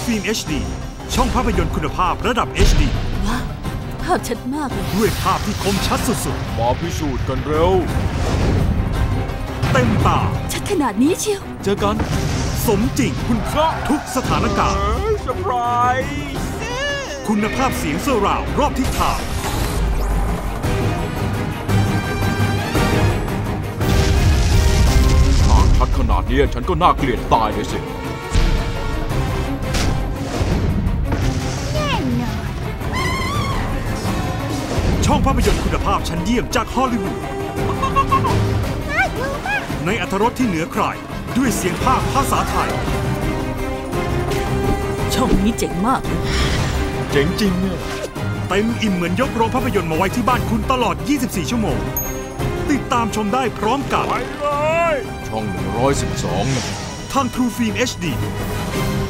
Film HD ช่องภาพยนตร์คุณภาพระดับ HD ว้าวภาพชัดมากเลยด้วยภาพที่คมชัดสุดๆมาพิสูจน์กันเร็วเต็มตาชัดขนาดนี้เชียวเจอกันสมจริงคุณพระทุกสถานการณ์เซอร์ไพรส์คุณภาพเสียงเซอร์ราวด์รอบทิศทางทางชัดขนาดนี้ฉันก็น่าเกลียดตายเลยสิแน่นอนช่องภาพยนตร์คุณภาพชั้นเยี่ยมจากฮอลลีวูดในอรรถรสที่เหนือใครด้วยเสียงภาคภาษาไทยช่องนี้เจ๋งมากเลยเจ๋งจริงเนี่ยเต็มอิ่มเหมือนยกโรงภาพยนตร์มาไว้ที่บ้านคุณตลอด 24 ชั่วโมงติดตามชมได้พร้อมกันไปเลยช่อง112 ทาง True Film HD